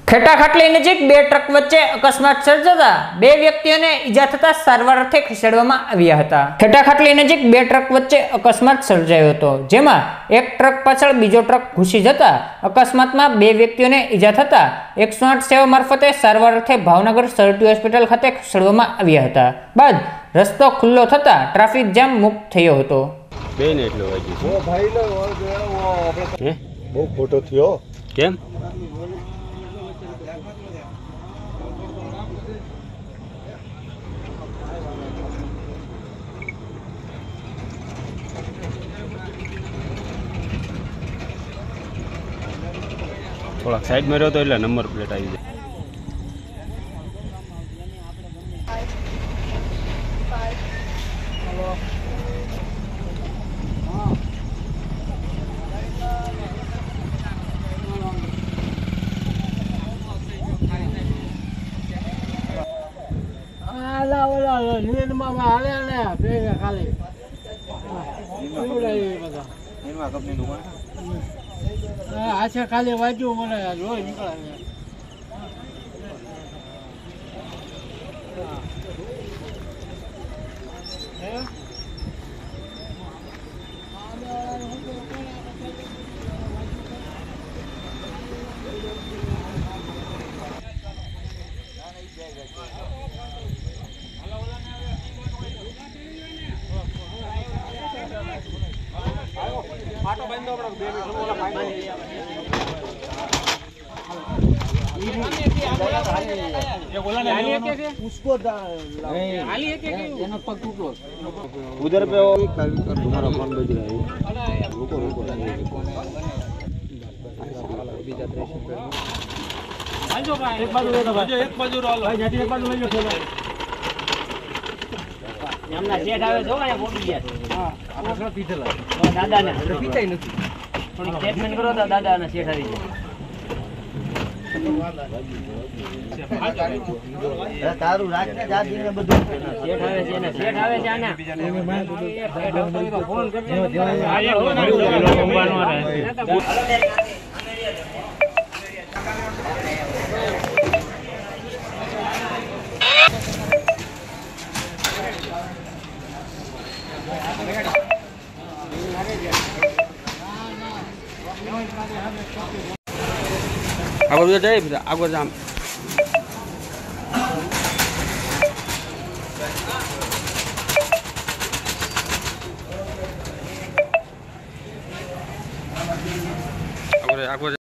ખેટા ખાટલી નજીક બે ટ્રક વચ્ચે અકસ્માત સર્જાતા બે વ્યક્તિઓને ઈજા થતા સારવાર અર્થે ખસેડવામાં આવ્યા હતા। ખેટા ખાટલી નજીક બે ટ્રક વચ્ચે અકસ્માત સર્જાયો હતો, જેમાં એક ટ્રક પાછળ બીજો ટ્રક ઘૂસી જતા અકસ્માતમાં બે વ્યક્તિઓને ઈજા થતા 108 સેવા મારફતે સારવાર અર્થે ભાવનગર સરટી હોસ્પિટલ ખાતે ખસેડવામાં આવ્યા હતા। બાદ રસ્તો ખુલ્લો થતા ટ્રાફિક જામ મુક્ત થયો હતો। બેન એટલો વાગ્યું છે ભાઈ આપણે બહુ ખોટો થયો કેમ? થોડાક સાઈડ માં રહ્યો તો એટલે નંબર પ્લેટ આવી જાય। अच्छा खाली वाजू મને રોજ નીકળે પાટો બંધ આપણે 2 મિનિટ ઓલા ફાઈનલ उधर पे तुम्हारा फोन बज रहा है, रुको रुको एक बाजू ले दो भाई, एक बाजू रोलो भाई, जाती एक बाजू ले लो એમના સેટ આવે જો અહીંયા પોકી ગયા છે। હા આપણે પીધેલા દાદાને પીતાય નથી, થોડી સ્ટેટમેન્ટ કરો તો દાદાના સેટ આવી જાય। તારું રાખને જાતીને બધું સેટ આવે છે ને સેટ આવે છે આના ફોન કરજો આ એક મોબાઈલ રહે। આગળ જાય આગળ જામ